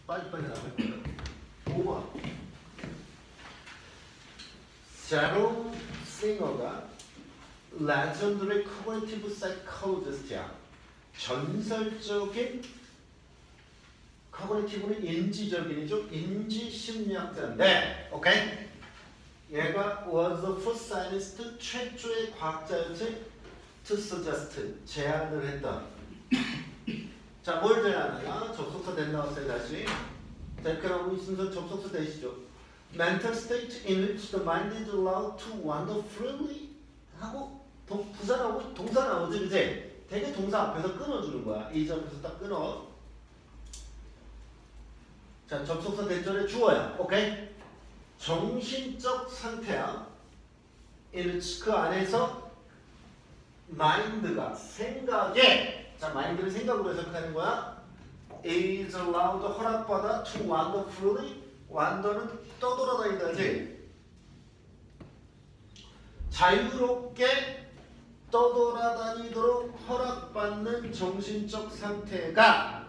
빨리빨리 나갈게요. 5번. 제롬 싱어가 레전드리 코그니티브 사이콜로지스트야. 전설적인 코그니티브는 인지적인이죠. 인지심리학자인데, 오케이? 얘가 was the first scientist, 최초의 과학자였지. to suggest, 제안을 했다. 자, 뭘 제안하냐? 접속사 된 나왔어요, 다시. 자, 그럼 이 순서 접속사 되시죠. Mental state in which the mind is allowed to wander freely 하고 부사 나오고 동사 나오지, 그치? 되게 동사 앞에서 끊어주는 거야. 이 점에서 딱 끊어. 자, 접속사 대절에 주어야. 오케이? 정신적 상태야. in which 그 안에서 마인드가 생각에, 자, 마인드를 생각으로 해석하는 거야. is allowed, 허락받아 to wander freely. wander는 떠돌아다니다지. 자유롭게 떠돌아다니도록 허락받는 정신적 상태가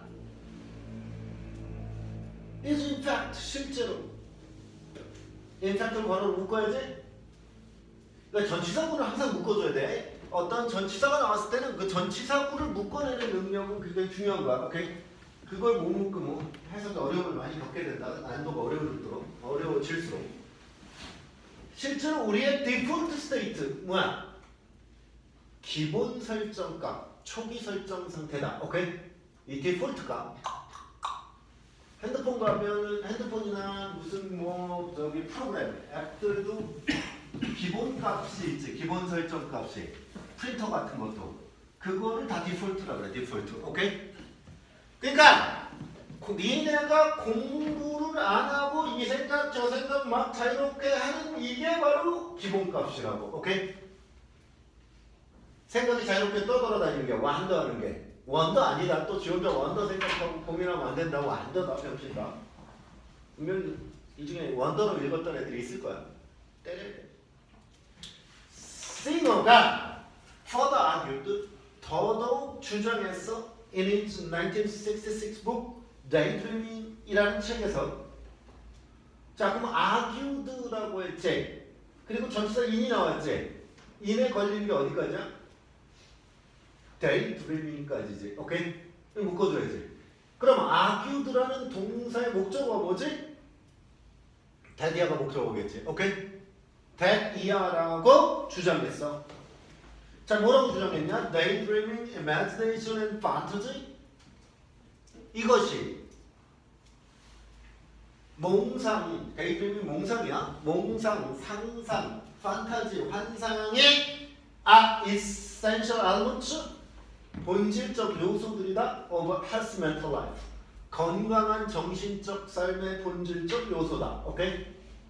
is in fact, 실제로. in fact를 번호로 묶어야지. 그러니까 전치사구를 항상 묶어줘야 돼. 어떤 전치사가 나왔을 때는 그 전치사구를 묶어내는 능력은 굉장히 중요한 거야. 오케이? 그걸 못 묶으면 해석에 어려움을 많이 겪게 된다. 난도가 어려워질수록. 실제로 우리의 디폴트 스테이트 뭐야? 기본 설정값, 초기 설정 상태다. 오케이? 이 디폴트 값. 핸드폰 가면은 핸드폰이나 무슨 뭐 저기 프로그램, 앱들도 기본 값이 있지. 기본 설정 값이. 프린터 같은 것도. 그거를 다 디폴트라고 그래. 디폴트. 오케이? 그러니까 니네가 공부를 안 하고 이 생각 저 생각 막 자유롭게 하는 이게 바로 기본값이라고. 오케이? 생각이 자유롭게 떠돌아다니는 게 완더하는 게. 원더 아니다. 또 지 혼자 원더 생각하고 고민하면 안 된다고. 완더다 병신다. 분명 이 중에 원더로 읽었던 애들이 있을 거야. 때려야 돼. 싱어가 further argued, 더더욱 주장했어. In his 1966 book Daydreaming이라는 책에서. 자, 그럼 argued라고 했지. 그리고 전치사 in이 나왔지. in에 걸리는 게 어디까지야? Daydreaming까지지. 오케이? 묶어줘야지. 그럼 argued라는 동사의 목적어가 뭐지? that이야가 목적어겠지. 오케이? that이야라고 주장했어. 자, 뭐라고 주장했냐? Daydreaming, imagination and fantasy. 이것이 몽상이, daydreaming 몽상이야. 몽상, 상상, 판타지, 환상의 essential elements, 본질적 요소들이다. of healthy mental life. 건강한 정신적 삶의 본질적 요소다. 오케이?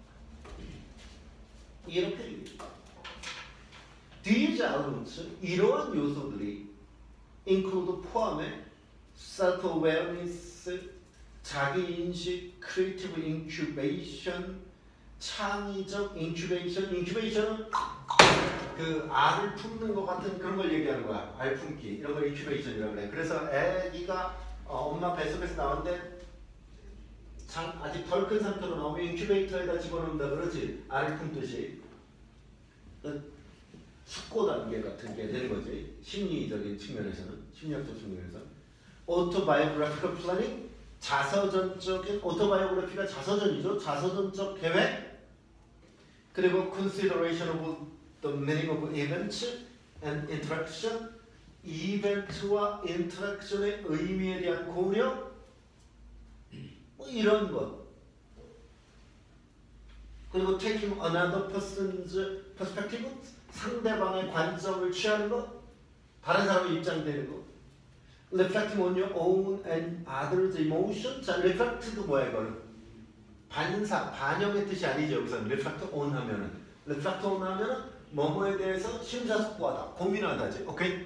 이렇게 얘기해. These elements, 이러한 요소들이 include 포함해 self-awareness, 자기인식, creative incubation, 창의적 incubation. incubation은 그 알을 품는 것 같은 그런 걸 얘기하는 거야. 알 품기. 이런 걸 incubation이라고 그래. 그래서 애기가 엄마 뱃속에서 나왔는데 아직 덜 큰 상태로 나오면 인큐베이터에다 집어넣는다 그러지. 알을 품듯이. 숙고 단계 같은 게 되는 거지. 심리적인 측면에서는, 심리학적 측면에서. autobiographical planning, 자서전적인, autobiography가 자서전이죠. 자서전적 계획. 그리고 consideration of the meaning of events and interaction, 이벤트와 인터랙션의 의미에 대한 고려, 뭐 이런 것. 그리고 taking another person's perspective, 상대방의 관점을 취하는 것, 다른 사람의 입장 되는 것. reflecting on your own and others' emotion. 자, reflect도 뭐야 이거는? 반사, 반영의 뜻이 아니죠. 여기서 reflect on 하면은. reflect on 하면은 뭐뭐에 대해서 심사숙고하다, 고민하다지. 오케이?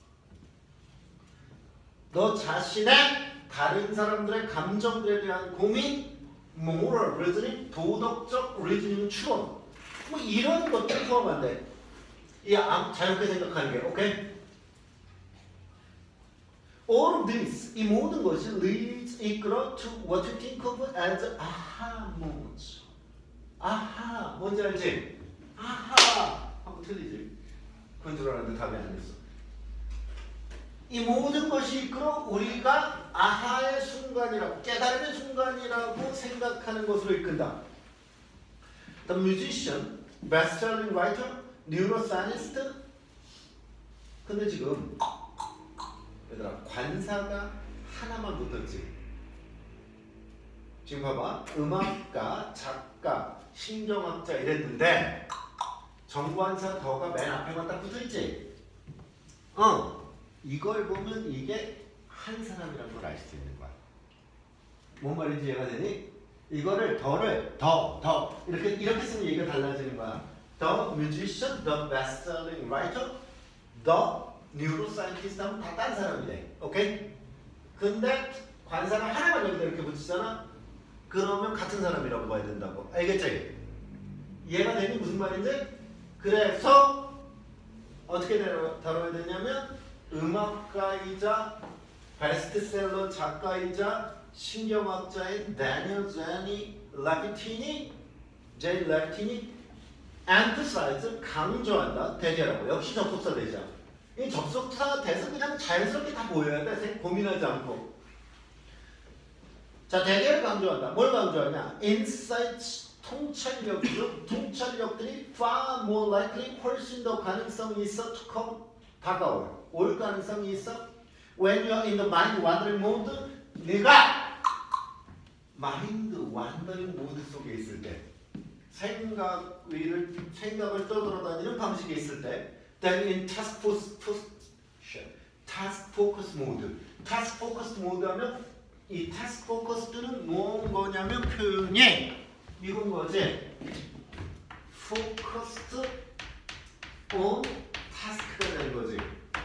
너 자신의 다른 사람들의 감정들에 대한 고민, moral reasoning, 도덕적 reasoning 추론. 뭐 이런 것들 포함한데. 이 자유롭게 생각하는 게. 오케이? All of this, 이 모든 것이 leads 이끌어 to what you think of as aha moments. 아하, 뭔지 알지? 아하 하고 틀리지? 그건 줄 알았는데 답이 아니었어. 이 모든 것이 이끌어 우리가 아하의 순간이라고, 깨달음의 순간이라고 생각하는 것으로 이끈다. The musician, best-selling writer, neuroscientist. 근데 지금 얘들아 관사가 하나만 붙었지. 지금 봐봐. 음악가, 작가, 신경학자 이랬는데 정관사 더가 맨 앞에만 딱 붙어있지. 이걸 보면 이게 한 사람이라는 걸 알 수 있는 거야. 뭔 말인지 이해가 되니? 이거를 더를 더 이렇게 쓰면 얘기가 달라지는 거야. The musician, the best-selling writer, the neuroscientist 하면 다 딴 사람이래. 오케이? 근데 관사가 하나만 여기다 이렇게 붙이잖아. 그러면 같은 사람이라고 봐야 된다고. 알겠지? 이해가 되니? 무슨 말인지? 그래서 어떻게 다뤄야 되냐면 음악가이자 베스트셀러 작가이자 신경학자인 다니엘 제이 레비틴이 emphasize 강조한다. 대제라고. 역시 접속사 대자. 이 접속사 대서 그냥 자연스럽게 다 보여야 돼. 고민하지 않고. 자, 대개를 강조한다. 뭘 강조하냐? insights, 통찰력들이 far more likely, 훨씬 더 가능성이 있어 to come, 올 가능성이 있어. when you are in the mind wandering mode, 네가 마인드 wandering 모드 속에 있을 때, 생각을 떠돌아다니는 방식에 있을 때, then in task focus mode. task focus mode 하면 이 task focused는 뭐냐면 표현이 이건 거지. focused on task가 되는 거지.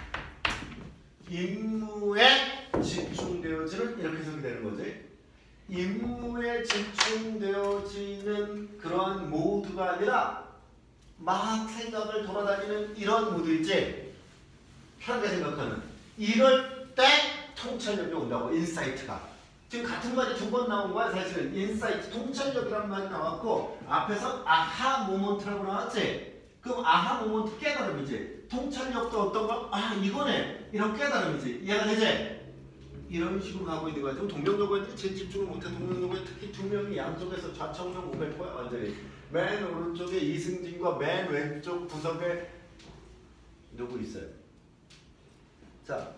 임무에 집중되어지는 이렇게 해석이 되는 거지. 임무에 집중되어지는 그런 모드가 아니라 막 생각을 돌아다니는 이런 모드 있지. 편하게 생각하는. 이럴 때 통찰력이 온다고. 인사이트가. 지금 같은 말이 두 번 나온 거야. 사실은 인사이트, 통찰력이라는 말이 나왔고 앞에서 아하 모먼트라고 나왔지. 그럼 아하 모먼트 깨달음이지. 통찰력도 어떤 거? 아 이거네. 이런 깨달음이지. 이해가 되지? 이런 식으로 가고 있는 거야. 좀 동명적으로 제 집중을 못해. 동명적으로 특히 두 명이 양쪽에서 좌청룡 오갈 거야. 완전히. 맨 오른쪽에 이승진과 맨 왼쪽 구석에 누구 있어요? 자,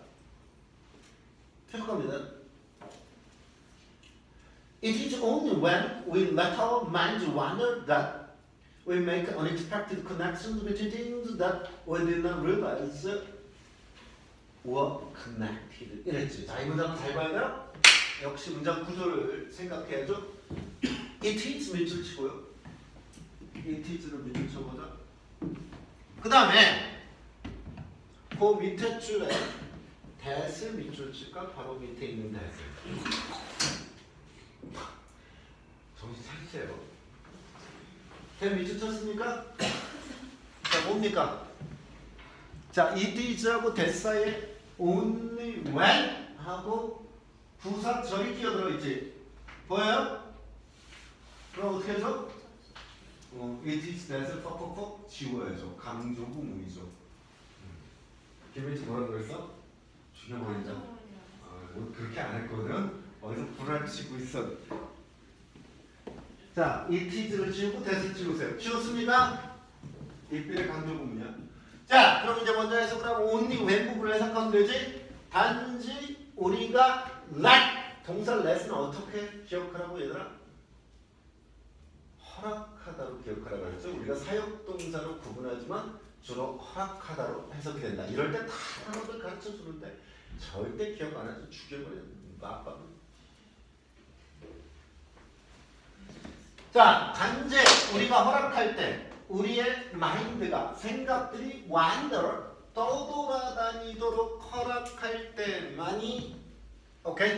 계속합니다. It is only when we let our minds wander that we make unexpected connections between things that we did not realize were connected. 이랬지. 자, 이 문장은 잘 봐야 돼요. 역시 문장 구조를 생각해야죠. It is 밑줄 치고요. It is를 밑줄 쳐보자. 그 다음에 그 밑에 줄에 that을 밑줄 칠까? 바로 밑에 있는 that을. 정신 차리세요. that 밑줄 쳤습니까? 자, 뭡니까? 자, it is하고 that 사이에 only when 하고 부사절이 끼어들어 있지. 보여요? 그럼 어떻게 해줘? it is that을 퍽퍽퍽 지워야죠. 강조구문이죠. 김혜지 뭐라 그랬어? 죽여버린다. 뭐 그렇게 안 했거든. 어디서 불안치고 있어. 자, it is를 지우고 that을 지우세요. 지웠습니까? 이필의 강조구문이야. 자, 그럼 이제 먼저 해석을 하고 only when 부분을 해석하면 되지. 단지 우리가 let, 동사 let은 어떻게 기억하라고 얘들아? 허락하다로 기억하라고 했죠. 우리가 사역동사로 구분하지만 주로 허락하다로 해석이 된다. 이럴 때 다 단어를 가르쳐 주는데 절대 기억 안 해서 죽여버리는 아빠는. 자, 단지 우리가 허락할 때 우리의 마인드가, 생각들이 wander, 떠돌아다니도록 허락할 때만이, 오케이?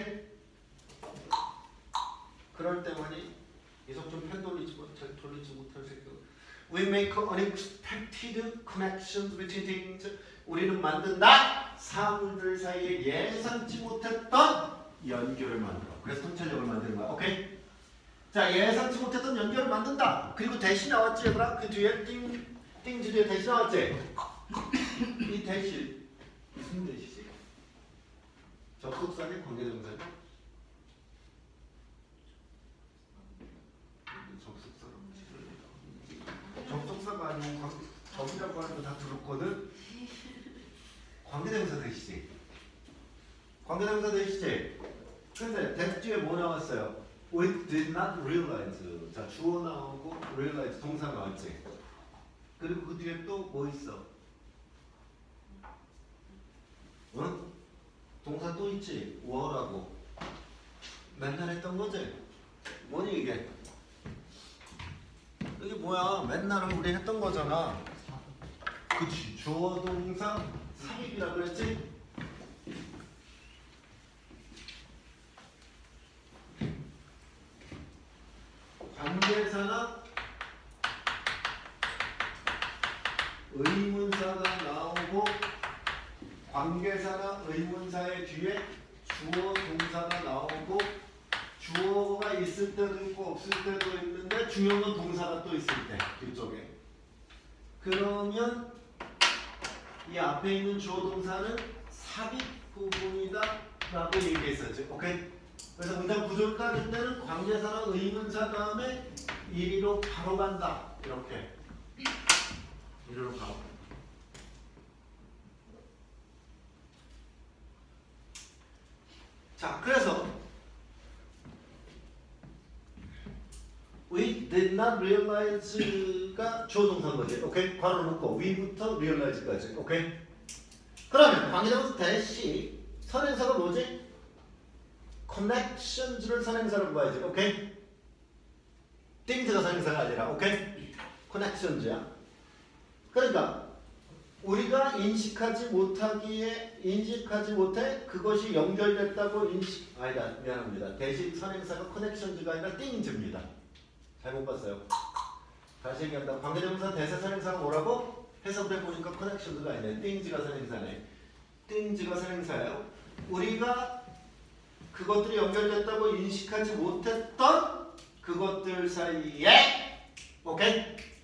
그럴 때만이 이속 좀 편 돌리지 못할 생각. We make unexpected connections between things. 우리는 만든다. 사물들 사이에 예상치 못했던 연결을 만들어. 그래서 통찰력을 만드는 거야. 오케이? 자, 예상치 못했던 연결을 만든다. 그리고 대시 나왔지 얘들아? 그 뒤에 띵지 뒤에 대시 나왔지? 이 대시 무슨 대시지? 접속사니 관계동사니? 접속사가 아니고 접이라고 하는 거 다 들었거든? 관계대명사 대시지? 관계대명사 대시지? 근데 that 뒤에 뭐 나왔어요? We did not realize. 자, 주어 나오고 realize 동사 나왔지? 그리고 그 뒤에 또 뭐 있어? 응? 동사 또 있지? were라고 맨날 했던 거지? 뭐니 이게? 이게 뭐야? 맨날 우리 했던 거잖아. 그치? 주어 동사 삽입이라 그랬지? 관계사나 의문사가 나오고 관계사나 의문사의 뒤에 주어 동사가 나오고 주어가 있을 때도 있고 없을 때도 있는데 중요한 건 동사가 또 있을 때 뒤쪽에. 그러면 이 앞에 있는 주어 동사는 삽입 부분이다 라고 얘기했었지. 오케이? 그래서 문장 구조를 따질 때는 관계사나 의문사 다음에 이리로 바로 간다. 이렇게. 이리로 바로 간다. 자, 그래서 We did not realize가 주어 동사인 거지. 오케이? 괄호 놓고 we부터 realize까지. 오케이? 그러면 관계대명사 대시 선행사가 뭐지? connections를 선행사로 봐야지. 오케이? things가 선행사가 아니라. 오케이? connections야. 그러니까 우리가 인식하지 못해 그것이 연결됐다고 아니다, 미안합니다. 대신 선행사가 connections가 아니라 things입니다. 잘못 봤어요. 다시 얘기한다. 관계대명사 대세 선행사가 뭐라고? 해석을 해보니까 connections가 아니네. things가 선행사네. things가 선행사예요. 우리가 그것들이 연결됐다고 인식하지 못했던 그것들 사이에 오케이?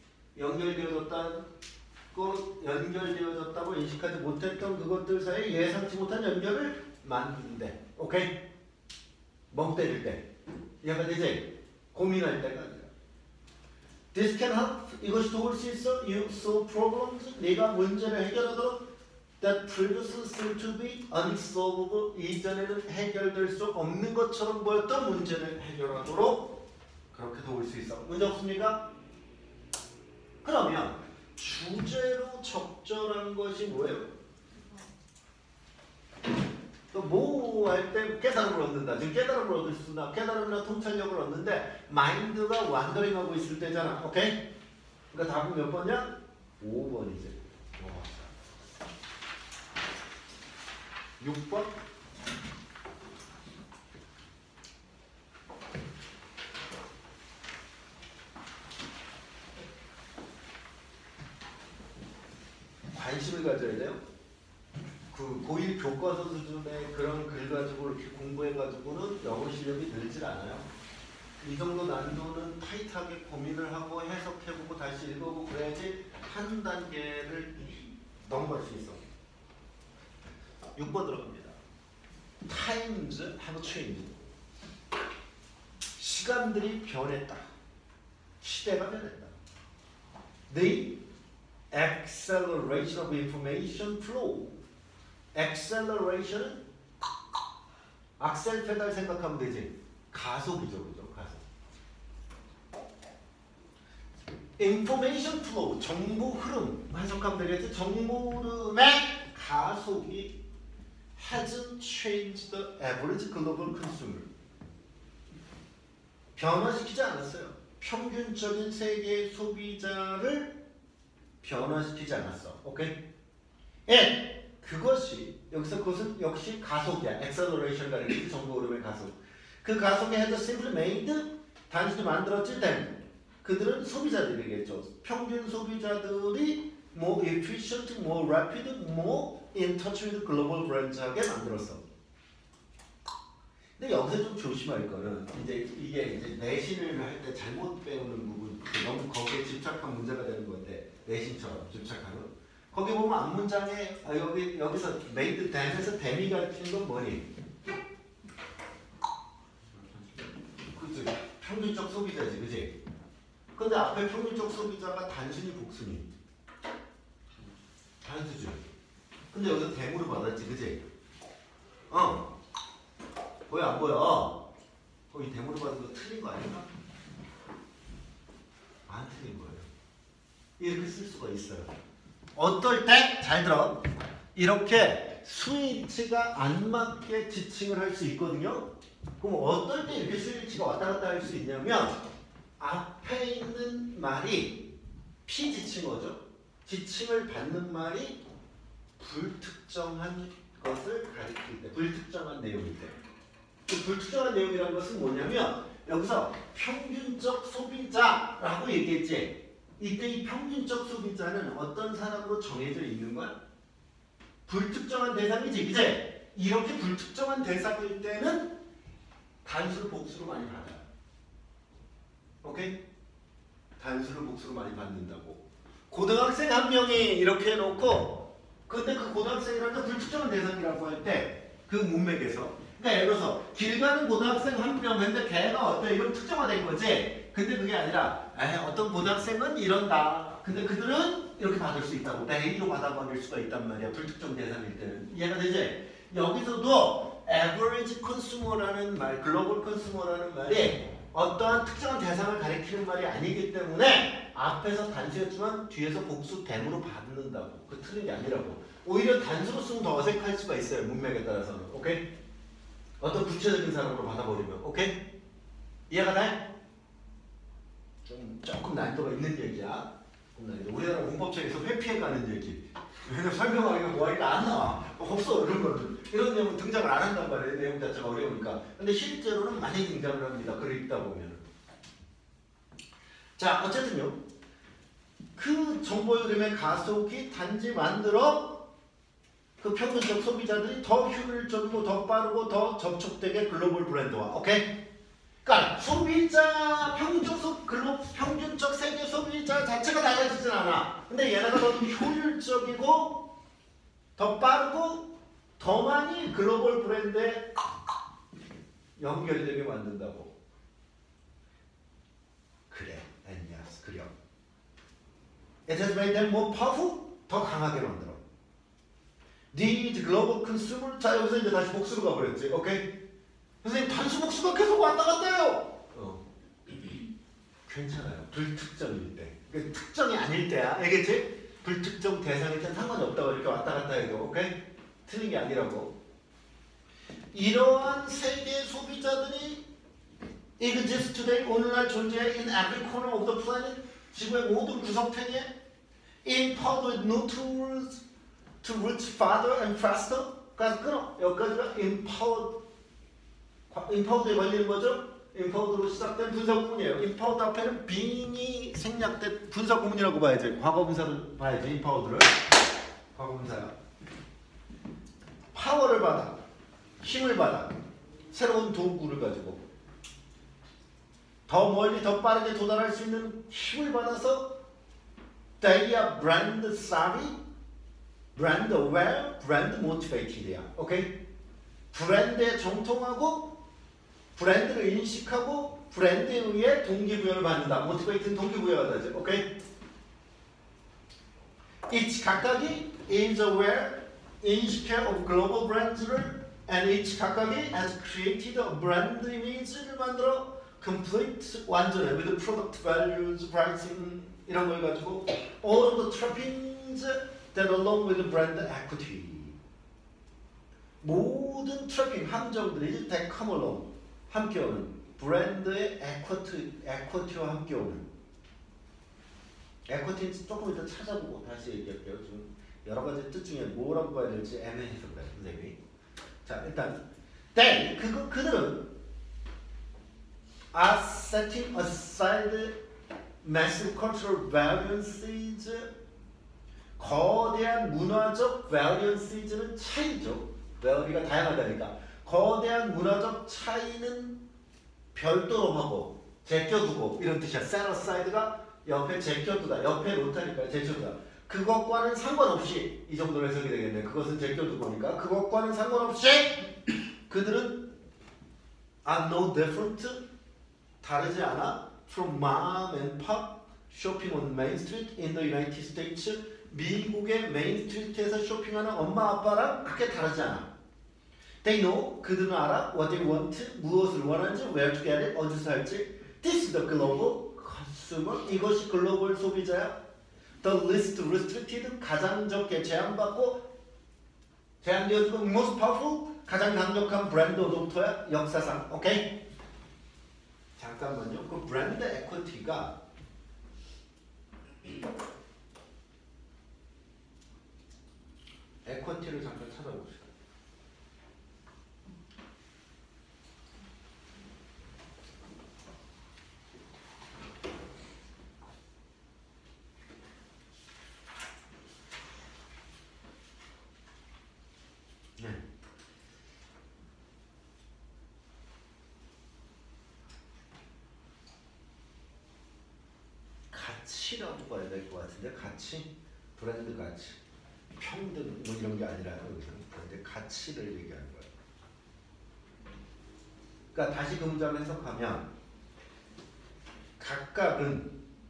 연결되어졌다고 인식하지 못했던 그것들 사이에 예상치 못한 연결을 만드는데 오케이? 멍 때릴 때 이해가 되지? 고민할 때가 아니라 This can help. 이것이 도울 수 있어. You solve problems. 네가 문제를 해결하도록 that previously seemed to be unsolvable. 이전에는 해결될 수 없는 것처럼 보였던 문제를 해결하도록 그렇게 도울 수 있어. 문제 없습니까? 그러면 주제로 적절한 것이 뭐예요? 또 뭐 할 때 깨달음을 얻는다. 지금 깨달음을 얻을 수나 깨달음이나 통찰력을 얻는데 마인드가 완더링하고 있을 때잖아. 오케이? 그러니까 답은 몇 번이야? 5번이지. 6번? 관심을 가져야 돼요. 그 고1 교과서 수준의 그런 글 가지고 이렇게 공부해가지고는 영어 실력이 늘질 않아요. 이 정도 난도는 타이트하게 고민을 하고 해석해보고 다시 읽어보고 그래야지 한 단계를 넘어갈 수 있어. 6번 들어갑니다. Times have changed. 시간들이 변했다. 시대가 변했다. The acceleration of information flow. acceleration은 악셀 페달 생각하면 되지. 가속이죠, 그죠? 가속. information flow, 정보 흐름 해석하면 되겠지. 정보 흐름의 가속이 hasn't changed the average global consumer. 변화시키지 않았어요. 평균적인 세계 소비자를 변화시키지 않았어. 오케이? And 그것이 여기서 그것은 역시 가속이야. acceleration이라 그랬지. 정보 흐름의 가속. 그 가속이 had simply made 단순히 만들었지 them. 그들은 소비자들이겠죠. 평균 소비자들이 more efficient, more rapid, more in touch with global brands하게 만들었어. 근데 여기서 좀 조심할 거는 이제 이게 이제 내신을 할 때 잘못 배우는 부분, 너무 거기에 집착한 문제가 되는 건데 내신처럼 집착하는. 거기 보면 앞문장에 여기서 made then에서 then이 가르치는 건 뭐니? 그치? 평균적 소비자지, 그치? 근데 앞에 평균적 소비자가 단순히 복수니? 단수죠. 근데 여기서 대무를 받았지, 그치? 보여 안 보여? 거기 대무를 받은 거 틀린 거 아닌가? 안 틀린 거예요. 이렇게 쓸 수가 있어요. 어떨 때? 잘 들어. 이렇게 스위치가 안 맞게 지칭을 할 수 있거든요. 그럼 어떨 때 이렇게 스위치가 왔다 갔다 할 수 있냐면 앞에 있는 말이 피지칭어죠. 지칭을 받는 말이 불특정한 것을 가리킬 때, 불특정한 내용일 때. 그 불특정한 내용이라는 것은 뭐냐면 여기서 평균적 소비자라고 얘기했지. 이때 이 평균적 소비자는 어떤 사람으로 정해져 있는 거야? 불특정한 대상이지, 그치? 이렇게 불특정한 대상일 때는 단수를 복수로 많이 받아요. 오케이? 단수를 복수로 많이 받는다고. 고등학생 한 명이 이렇게 해놓고 근데 그 고등학생이라는 건 불특정한 대상이라고 할 때 그 문맥에서 그러니까 예를 들어서 길 가는 고등학생 한 명 근데 걔가 어때? 이런 특정화된 거지. 근데 그게 아니라 어떤 고등학생은 이런다. 근데 그들은 이렇게 받을 수 있다고. A로 받아버릴 수가 있단 말이야. 불특정 대상일 때는. 이해가 되지? 여기서도 average consumer라는 말, global consumer라는 말이 어떠한 특정한 대상을 가리키는 말이 아니기 때문에 앞에서 단수였지만 뒤에서 복수 댐으로 받는다고. 그 틀린 게 아니라고. 오히려 단수로 쓰면 더 어색할 수가 있어요. 문맥에 따라서는. 오케이? 어떤 구체적인 사람으로 받아버리면. 오케이? 이해가 돼? 조금 난이도가 있는 얘기야. 우리나라 문법책에서 회피해가는 얘기. 왜냐면 설명하기가 뭐하기가 안 나와. 없어 이런 거는. 이런 내용은 등장을 안 한단 말이에요. 내용 자체가 어려우니까. 근데 실제로는 많이 등장을 합니다. 글을 읽다 보면. 자, 어쨌든요. 그 정보 흐름의 가속이 단지 만들어 그 평균적 소비자들이 더 효율적이고 더 빠르고 더 접촉되게 글로벌 브랜드화. 오케이? 그러니까 소비자 평균적 세계 소비자 자체가 달라지진 않아. 근데 얘네가 더 효율적이고 더 빠르고 더 많이 글로벌 브랜드에 연결되게 만든다고. 그래, yes, 그래요. It has made them more powerful. 더 강하게 만들어. These global consumer. 자, 여기서 이제 다시 복수로 가버렸지. 오케이? 선생님 단수 복수가 계속 왔다 갔다 해요. 괜찮아요. 불특정일 때. 그러니까 특정이 아닐 때야. 알겠지? 불특정 대상일 땐 상관이 없다고 이렇게 왔다 갔다 해도. 오케이? 틀린 게 아니라고. 이러한 세계 소비자들이 exist today. 오늘날 존재해. In every corner of the planet. 지구의 모든 구석탱이에 empowered with new tools to reach farther and faster. 그래서 끊어. 여기까지가 empowered에 걸리는 거죠. empowered로 시작된 분사구문이에요. empowered 앞에는 being이 생략된 분사구문이라고 봐야지. 과거분사를 봐야지. empowered를. 과거분사야. 파워를 받아. 힘을 받아. 새로운 도구를 가지고 더 멀리 더 빠르게 도달할 수 있는 힘을 받아서 they are brand savvy, brand aware, brand motivated야. 오케이? 브랜드에 정통하고 브랜드를 인식하고 브랜드에 의해 동기부여를 받는다. motivate는 동기부여하다지. 오케이? each 각각이 is aware, 인식해 of global brands를 and each 각각이 has created a brand image를 만들어 complete 완전해 with product values, pricing 이런 걸 가지고 all of the trappings that along with brand equity 모든 트래핑 함정들이 that come along 함께 오는 브랜드의 equity와 함께 오는 equity는 조금 이따 찾아보고 다시 얘기할게요. 지금 여러 가지 뜻 중에 뭐라고 봐야 될지 애매해서 그래 선생님이. 자 일단 they 그들은 are setting aside massive cultural variances. 거대한 문화적 variances는 차이죠. vari가 다양하다니까. 거대한 문화적 차이는 별도로 하고 제껴두고 이런 뜻이야. set aside가 옆에 제껴두다. 옆에 놓다니까 제껴두다. 그것과는 상관없이 이 정도로 해석이 되겠네. 그것은 제껴두고니까 그것과는 상관없이 그들은 are no different 다르지 않아 from mom and pop shopping on Main Street in the United States. 미국의 메인 스트리트에서 쇼핑하는 엄마 아빠랑 그렇게 다르지 않아. They know 그들은 알아 what they want 무엇을 원하는지 where to get it 어디서 살지. This is the global consumer 이것이 글로벌 소비자야. The least restricted 가장 적게 제한받고 제한되어지고 most powerful 가장 강력한 브랜드 어도프터야 역사상. 오케이? 잠깐만요. 그 브랜드 에쿼티가 에쿼티를 잠깐 찾아봅시다. 네. 가치라고 봐야 될 것 같은데 가치? 브랜드 가치 평등 뭐 이런 게 아니라요. 근데 가치를 얘기하는 거예요. 그러니까 다시 그 문장을 해석하면 각각은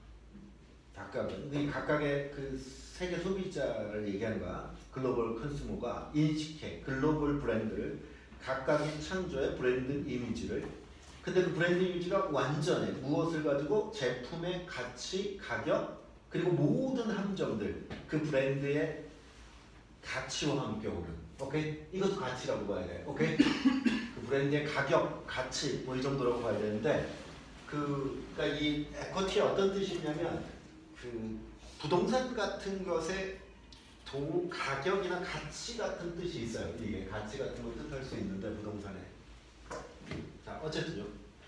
이 각각의 그 세계 소비자를 얘기하는 거야. 글로벌 컨슈머가 인식해 글로벌 브랜드를 각각의 창조의 브랜드 이미지를. 근데 그 브랜드 이미지가 완전해. 무엇을 가지고 제품의 가치, 가격 그리고 모든 함정들 그 브랜드의 가치와 함께 오는. 오케이? 이것도 가치라고 봐야 돼. 오케이? 그 브랜드의 가격, 가치 뭐 이 정도라고 봐야 되는데 그러니까 이 에쿼티의 어떤 뜻이 있냐면 그 부동산 같은 것의 가격이나 가치 같은 뜻이 있어요. 이게 가치 같은 걸 뜻할 수 있는데 부동산에. 자 어쨌든요.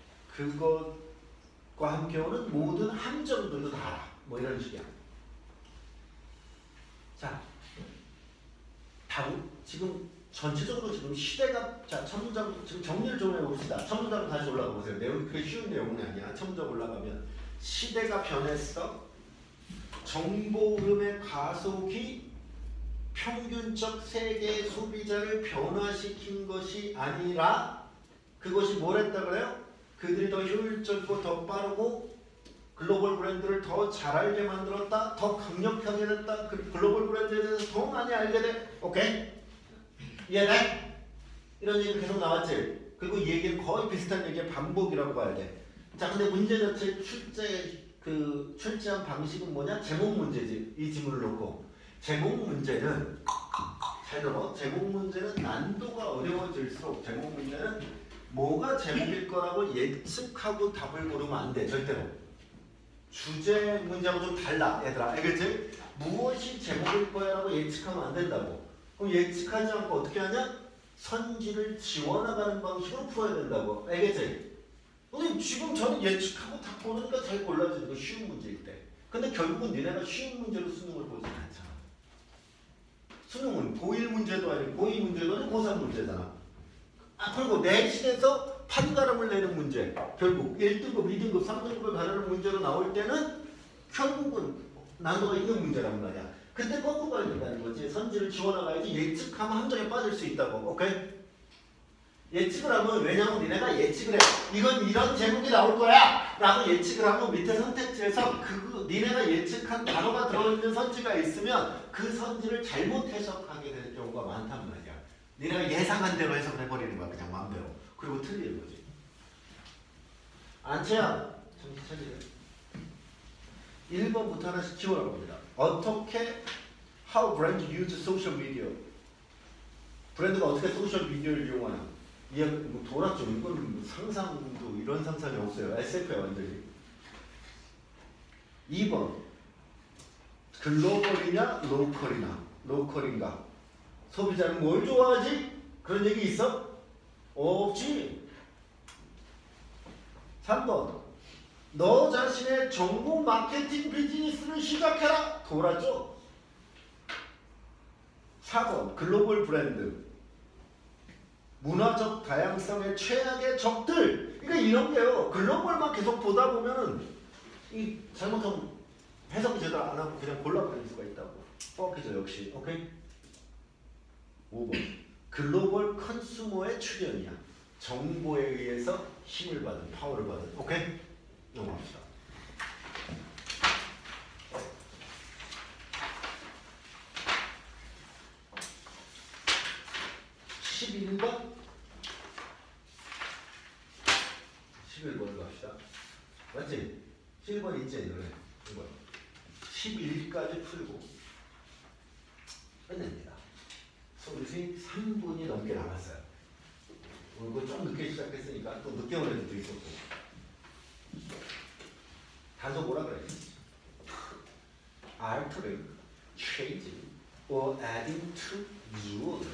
그것과 함께 오는 모든 함정들도 다 알아. 뭐 이런 식이야. 자. 지금 전체적으로 지금 시대가 자 첫 문장 지금 정리를 좀 해봅시다. 첫 문장 다시 올라가 보세요. 내용이 그렇게 쉬운 내용은 아니야. 첫 문장 올라가면 시대가 변했어. 정보 흐름의 가속이 평균적 세계 소비자를 변화시킨 것이 아니라 그것이 뭘 했다 그래요? 그들이 더 효율적이고 더 빠르고 글로벌 브랜드를 더 잘 알게 만들었다. 더 강력하게 됐다. 그 글로벌 브랜드에 대해서 더 많이 알게 돼. 오케이? 이해돼? 이런 얘기 계속 나왔지? 그리고 이 얘기는 거의 비슷한 얘기의 반복이라고 봐야 돼. 자, 근데 문제 자체 출제한 방식은 뭐냐? 제목 문제지. 이 지문을 놓고. 제목 문제는 잘 들어. 제목 문제는 난도가 어려워질수록 제목 문제는 뭐가 제목일 거라고 예측하고 답을 고르면 안 돼. 절대로. 주제 문제하고 좀 달라 얘들아. 알겠지? 무엇이 제목일 거야라고 예측하면 안 된다고. 그럼 예측하지 않고 어떻게 하냐? 선지를 지워나가는 방식으로 풀어야 된다고. 알겠지? 근데 지금 저는 예측하고 다 보니까 잘 골라지는 거 쉬운 문제일 때. 근데 결국은 니네가 쉬운 문제로 수능을 보지 않잖아. 수능은 고1 문제도 아니고 고2 문제도 아니고 고3 문제잖아. 그리고 내신에서 판가름을 내는 문제, 결국 1등급, 2등급, 3등급을 가르는 문제로 나올 때는 결국은 난도가 있는 문제란 말이야. 근데 거꾸로 가야 된다는 거지. 선지를 지워나가야지 예측하면 함정에 빠질 수 있다고. 오케이? 예측을 하면 왜냐면 니네가 예측을 해. 이건 이런 제목이 나올 거야 라고 예측을 하면 밑에 선택지에서 니네가 예측한 단어가 들어있는 선지가 있으면 그 선지를 잘못 해석하게 될 경우가 많단 말이야. 니네가 예상한 대로 해석을 해버리는 거야. 그냥 마음대로. 그리고 틀리는 거지. 안채야 정신 차리래. 1번부터 하나씩 지워라 봅니다. 어떻게 How brand use social media. 브랜드가 어떻게 소셜 미디어를 이용하나. 뭐 돌았죠. 이건 상상도 이런 상상이 없어요. SF야 완전히. 2번 글로벌이냐 로컬이나 로컬인가. 소비자는 뭘 좋아하지? 그런 얘기 있어? 없지. 3번 너 자신의 정보 마케팅 비즈니스를 시작해라. 돌았죠? 4번 글로벌 브랜드 문화적 다양성의 최악의 적들. 그러니까 이런 게요. 글로벌만 계속 보다 보면은 이 잘못하면 해석을 제대로 안 하고 그냥 골라버릴 수가 있다고. 뻑이죠 역시. 오케이? 5번. 글로벌 컨슈머의 출현이야. 정보에 의해서 힘을 받은, 파워를 받은. 오케이? 넘어갑시다. 11번? 11번으로 갑시다. 맞지? 11번 있지? 이거는. 11까지 풀고 끝냅니다. 수업이 3분이 넘게 남았어요. 오늘 좀 늦게 시작했으니까 또 늦게 오는 애들도 있었고. 단서 뭐라 그랬지? altering, changing, or adding to jewelry.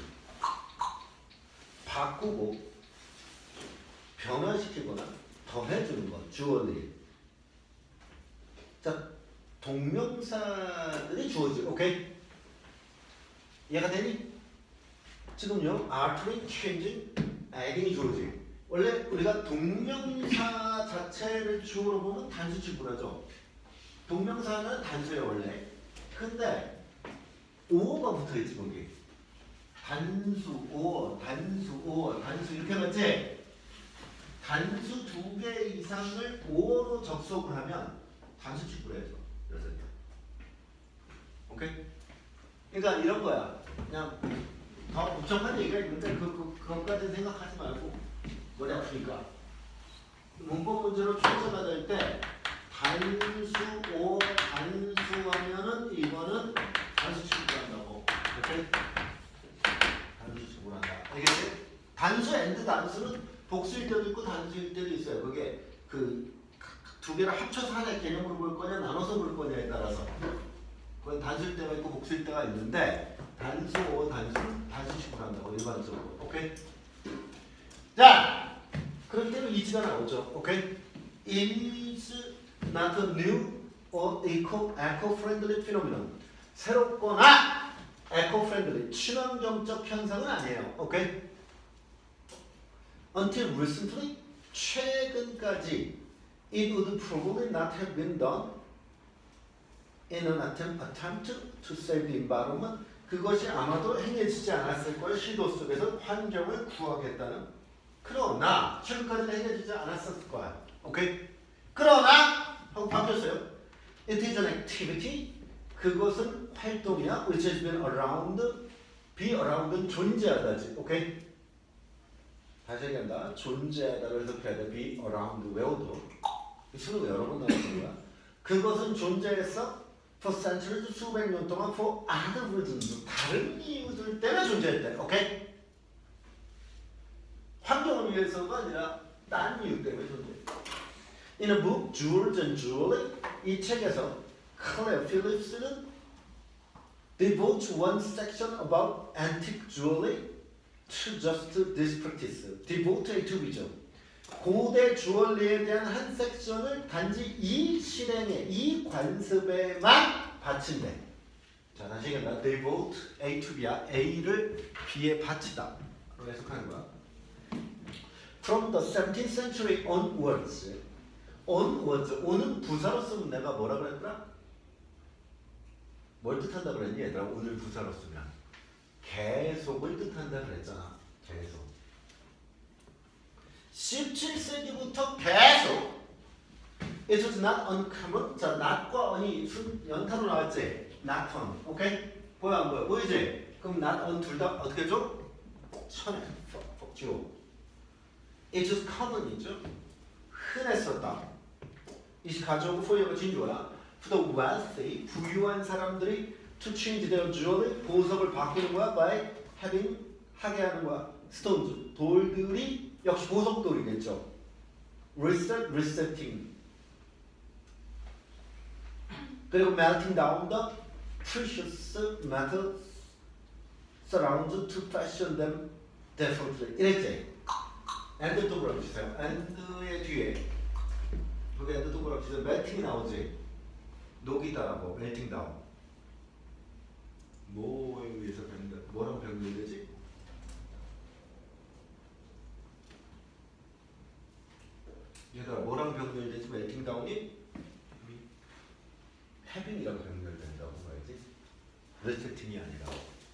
바꾸고 변화시키거나 더해주는 것, jewelry. 자, 동명사들이 주어져. 오케이? 이해가 되니? 지금요, altering, changing, adding이 주어지. 원래 우리가 동명사 자체를 주어로 보면 단수 지분하죠. 동명사는 단수예요 원래. 근데 오어가 붙어있지 거기. 단수, 오어, 단수, 오어, 단수 이렇게 맞지? 단수 2개 이상을 오어로 접속을 하면 단수 지분해야죠. 오케이? 그러니까 이런 거야. 그냥 더 복잡한 얘기가 있는데 그것까지 생각하지 말고 머리 아프니까 문법 문제로 출제받을 때 단수, 오, 단수 하면은 이거는 단수 취급한다고. 오케이? 단수 취급한다. 알겠지? 단수 앤드 단수는 복수일 때도 있고 단수일 때도 있어요. 그게 그 두 개를 합쳐서 하나의 개념으로 볼 거냐 나눠서 볼 거냐에 따라서 그건 단수일 때가 있고 복수일 때가 있는데 단수, 오, 단수는 단수 취급한다고 일반적으로. 오케이? 자! 그렇기 때문에 이지가 나오죠. 오케이? is not a new or eco-friendly phenomenon. 새롭거나 eco-friendly, 친환경적 현상은 아니에요. 오케이? Until recently, 최근까지 it would probably not have been done in an attempt to save the environment. 그것이 아마도 행해지지 않았을 거예요. 시도 속에서 환경을 구하겠다는. 그러나 최근까지는 행해지지 않았을 거야. 오케이? 그러나 하고 바뀌었어요. It is an activity. 그것은 활동이야. Which has been around. be around은 존재하다지. 오케이? 다시 얘기한다. 존재하다를 해석해야 돼. be around 외워도. 수능 여러 번 나왔던 거야. 그것은 존재했어. for centuries 수백 년 동안 for other reasons 다른 이유들 때문에 존재했대. 오케이? 환경을 위해서가 아니라 딴 이유 때문에 존재해. In a book, Jewels and Jewelry, 이 책에서 Claire Phillips는 devotes one section about antique jewelry to just this practice. devote to이죠. 고대 주얼리에 대한 한 섹션을 단지 이 실행에, 이 관습에만 바친대. 자, 다시 얘기한다. devote A to B야. A를 B에 바치다. 로 해석하는 거야. From the 17th century onwards. onwards. on은 부사로 쓰면 내가 뭐라 그랬더라? 뭘 뜻한다 그랬니? 얘들아, 오늘 부사로 쓰면. 계속을 뜻한다 그랬잖아. 계속. 17세기부터 계속 It was not uncommon. 자, not과 on이 연타로 나왔지? not on. 오케이? 보여 안 보여? 보이지? 그럼 not on 둘 다 어떻게 줘? 천에 줘. It was common이죠? 흔했었다. 이 가져오고 포용을 진주야. For the wealthy, 부유한 사람들이 to change their jewelry, 보석을 바꾸는 거야. by having, 하게 하는 거야. stones, 돌들이 역시 보석돌이겠죠. resetting. 그리고 melting down the precious metals surrounds to fashion them differently. 이랬지. and 또 뭐라고 주세요? and의 뒤에 거기 and 또 뭐라고 주세요? melting이 나오지. 녹이다라고 melting down. 뭐에 의해서 변다? 뭐랑 변경되지? 얘들아 뭐랑 병렬되지? 멜팅 다운이 having이랑 병렬된다고 봐야지. restricting이 아니라.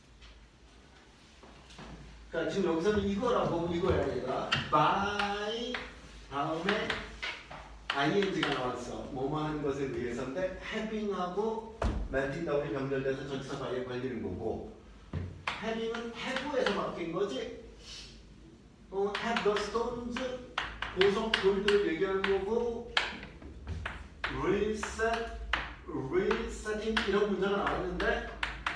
그러니까 지금 여기서는 이거라고 이거야 얘가. by 다음에 ing가 나왔어. 뭐뭐 하는 것에 의해서인데 having하고 멜팅 다운이 병렬돼서 전치사 by에 걸리는 거고. having은 have에서 바뀐 거지. have the stones 보석 돌들 얘기하는 거고. resetting 이런 문제가 나왔는데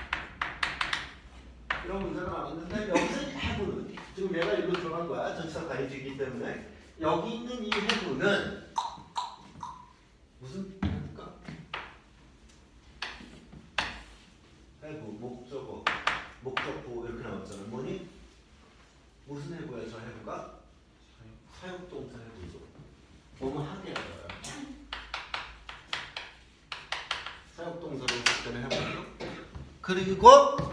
여기서 have는 지금 얘가 일로 들어간 거야. 전치사 가이드이기 때문에 여기 있는 이 have는 무슨 할까? have 목적어 목적보 이렇게 나왔잖아. 뭐니? 무슨 have야 저 have가? 사용동사 have죠. 뭐뭐 하게 하잖아요. 사용동사로 했을 때는 해보죠. 그리고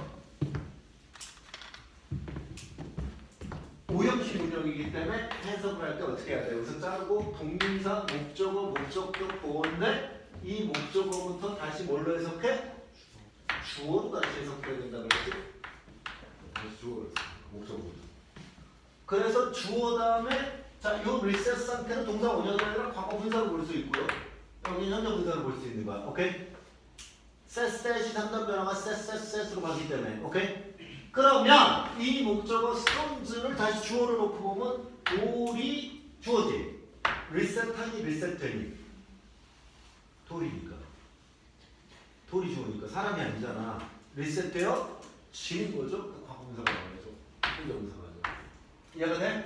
오형식 운영이기 때문에 해석을 할 때 어떻게 해야 돼? 여기서 자르고 동명사, 목적어, 목적격 보호인데 이 목적어부터 다시 뭘로 해석해? 주어로 다시 해석해야 된다고 그랬지? 주어로 목적어부터. 그래서 주어 다음에 자, 요 리셋 상태는 동사 원형이 아니라 과거 분사로 볼 수 있고요. 여기는 현재 분사로 볼 수 있는 거야. 오케이? 셋셋이 3단 변화가 셋셋셋으로 가기 때문에 오케이? 그러면 이 목적어 stones를 다시 주어로 놓고 보면 돌이 주어지. 리셋하니 리셋되니 돌이니까 돌이 주어니까 사람이 아니잖아. 리셋되어 지는 거죠. 그 과거 분사가 나와야죠. 현재 분사가 나와야죠. 이해가 돼?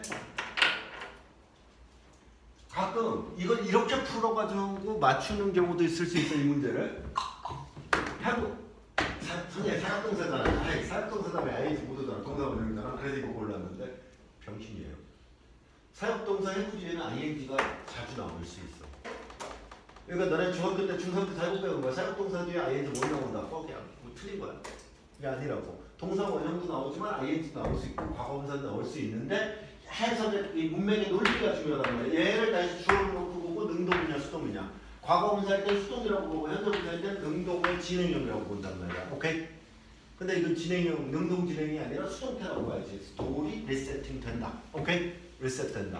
가끔 이걸 이렇게 풀어가지고 맞추는 경우도 있을 수 있어. 이 문제를 하고 선생님 사역동사잖아. 아이 사역동사다 왜 ING 모두잖아. 동사 원형이잖아. 그래서 이거 골랐는데 병신이에요. 사역동사 해부 뒤에는 ING가 자주 나올 수 있어. 그러니까 너네 중학교 때 중3 때 잘못 배운 거야. 사역동사 뒤에 ING 못 나온다. 뻑이야. 뭐 틀린 거야. 이게 아니라고. 동사 원형도 나오지만 ING도 나올 수 있고 과거분사도 나올 수 있는데 해석의 이 문맥의 논리가 중요하단 말이야. 얘를 다시 주어로 놓고 보고 능동이냐 수동이냐. 과거분사할 때 수동이라고 보고 현재분사할 때는 능동의 진행형이라고 본단 말이야. 오케이? 근데 이건 진행형, 능동 진행이 아니라 수동태라고 봐야지. 돌이 리세팅 된다. 오케이? 리셋 된다.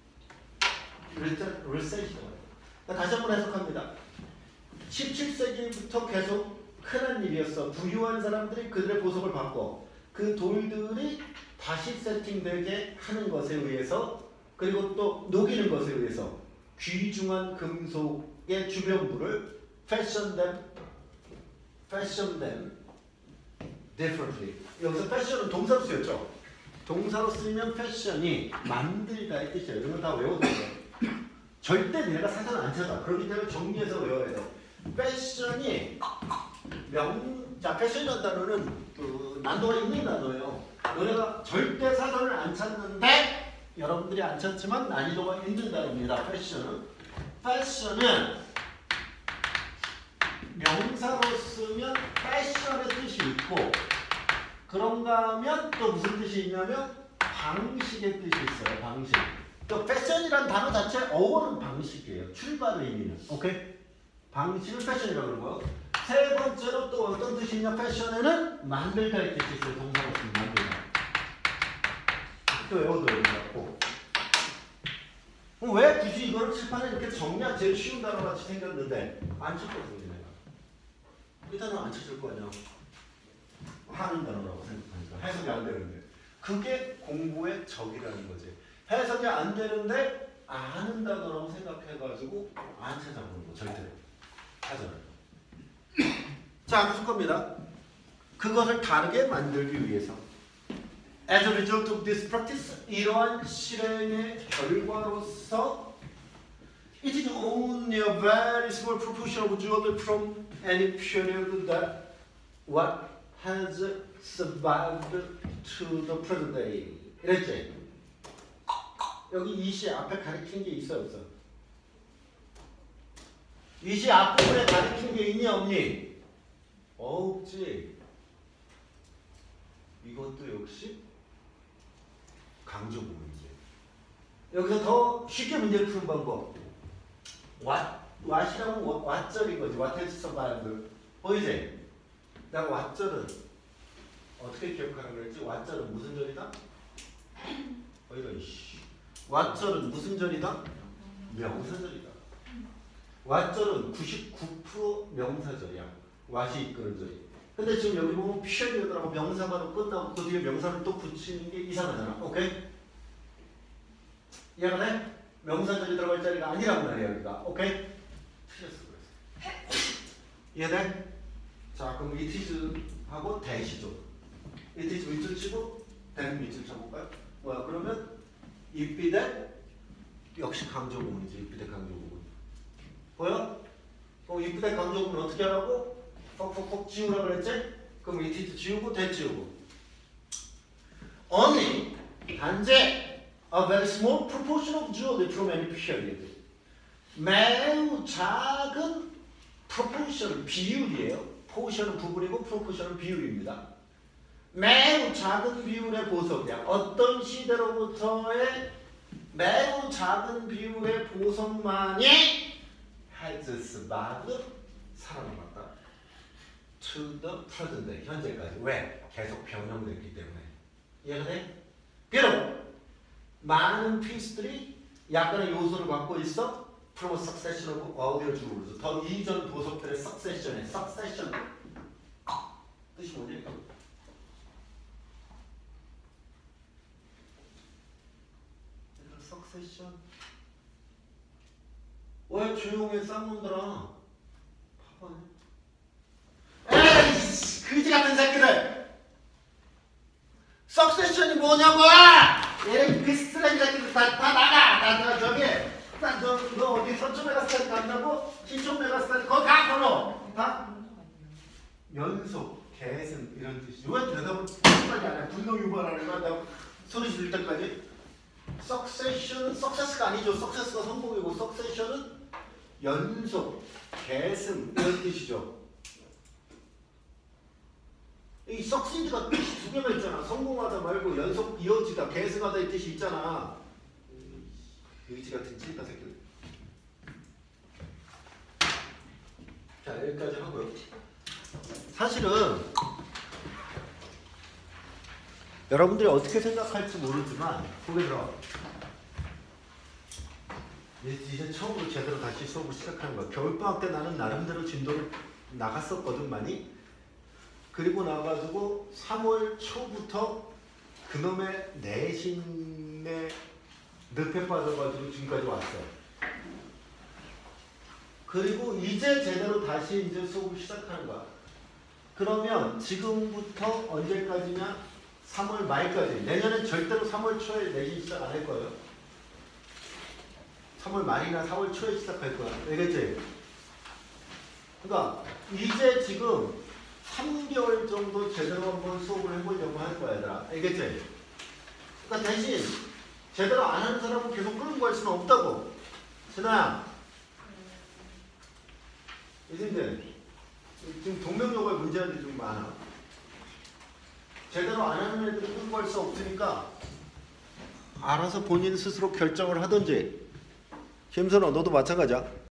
리셋이다. 다시 한번 해석합니다. 17세기부터 계속 흔한 일이었어. 부유한 사람들이 그들의 보석을 바꿔 그 돌들이 다시 세팅되게 하는 것에 의해서 그리고 또 녹이는 것에 의해서 귀중한 금속의 주변부를 fashion them differently. 여기서 fashion은 동사로 쓰였죠. 동사로 쓰면 fashion이 만들다의 뜻이에요. 이런 거 다 외워둬요. 절대 내가 사전 안 찾아. 그렇기 때문에 정리해서 외워야 돼. fashion이 자, fashion이라는 단어는 난도가 있는 단어예요. 너네가 절대 사전을 안 찾는데 여러분들이 안 찾지만 난이도가 있는 단어입니다. fashion은 명사로 쓰면 fashion의 뜻이 있고 그런가 하면 또 무슨 뜻이 있냐면 방식의 뜻이 있어요. 방식. 또 fashion이라는 단어 자체 어원은 방식이에요. 출발의 의미는. 오케이? 방식을 fashion이라고 그러는 거예요. 세 번째로 또 어떤 뜻이 있냐? fashion에는 만들다의 뜻이 있어요. 동사로 쓰면 만들다. 또 외워둬야 된다고. 왜 굳이 이거를 칠판에 이렇게 정리한 제일 쉬운 단어 같이 생겼는데 안 쳤거든요. 내가. 이 단어 안 쳤을 거 아니야. 하는 단어라고 생각하니까 해석이 안 되는데 그게 공부의 적이라는 거지. 해석이 안 되는데 아는 단어라고 생각해가지고 안 찾아보는 거 절대로 하잖아요. 자, 무슨 겁니다. 그것을 다르게 만들기 위해서 As a result of this practice, 이러한 실행의 결과로서 it is only a very small proportion of jewelry from any period that what has survived to the present day. 이랬지? 여기 이 시 앞에 가리킨 게 있어 없어? 이 시 앞부분에 가리킨 게 있니 없니? 없지. 이것도 역시 강조 부분이지. 여기서 더 쉽게 문제를 푸는 방법. what이라면 what절인 거지. what has survived. 보이지? 내가 what절은 어떻게 기억하라고 그랬지? what절은 무슨 절이다? 이런 씨. what절은 무슨 절이다? 명사절이다. what절은 99% 명사절이야. what이 이끄는 절이. 근데 지금 여기 보면 피셜이더라고. 명사가로 끝나고 그 뒤에 명사를 또 붙이는 게 이상하잖아. 오케이? 이해가 돼? 명사절이 들어갈 자리가 아니란 말이야 여기가. 오케이? 틀렸어 그래서. 이해돼? 자 그럼 it is 하고 that이죠. it is 밑줄 치고 then 밑줄 쳐볼까요? 뭐야 그러면 if be that 역시 강조구문이지. if be that 강조구문. 보여? 그럼 if be that 강조구문 어떻게 하라고? 퍽퍽퍽 지우라 그랬지? 그럼 it is 지우고 that 지우고. only 단지 a very small proportion of jewelry from any period. 매우 작은 proportion 비율이에요. portion은 부분이고 proportion은 비율입니다. 매우 작은 비율의 보석이야. 어떤 시대로부터의 매우 작은 비율의 보석만이 has survived 살아남았다. to the present day 현재까지. 왜? 계속 변형됐기 때문에. 이해가 돼? 비록 많은 피스들이 약간의 요소를 갖고 있어. from a succession of earlier jewels. 더 이전 보석들의 succession에 succession 뜻이 뭐지? succession. 왜 조용해 쌍놈들아? 에이씨 그지 같은 새끼들. succession이 뭐냐고! 얘네 그 쓰레기 새끼들 다 나가! 저기 너 어디 서초 메가스타일 간다고? 신촌 메가스타일 거기 가 걸어! 다? 연속, 계승 이런 뜻이지. 왜 대답을 끝까지 안 해? 분노 유발하는 거야? 내가 소리 지를 때까지? succession은 success가 아니죠. success가 성공이고 succession은 연속, 계승 이런 뜻이죠. 이 succeed가 뜻이 두 개가 있잖아. 성공하다 말고 연속 이어지다, 계승하다 이 뜻이 있잖아. 의지 같은 찐따 새끼들. 자 여기까지 하고요. 사실은 여러분들이 어떻게 생각할지 모르지만 보게 들어. 이제 처음으로 제대로 다시 수업을 시작하는 거야. 겨울방학 때 나는 나름대로 진도를 나갔었거든 많이. 그리고 나가지고 3월 초부터 그놈의 내신에 늪에 빠져가지고 지금까지 왔어. 그리고 이제 제대로 다시 이제 수업을 시작하는 거야. 그러면 지금부터 언제까지냐? 3월 말까지. 내년엔 절대로 3월 초에 내신 시작 안 할 거예요. 3월 말이나 4월 초에 시작할 거야. 알겠지? 그러니까 이제 지금 3개월 정도 제대로 한번 수업을 해보려고 할 거야, 얘들아. 알겠지? 그러니까 대신 제대로 안 하는 사람은 계속 끌고 갈 수는 없다고. 진아야. 이제 지금 동명요가 문제들이 좀 많아. 제대로 안 하는 애들은 끌고 갈 수 없으니까 알아서 본인 스스로 결정을 하든지. 김선호 너도 마찬가지야.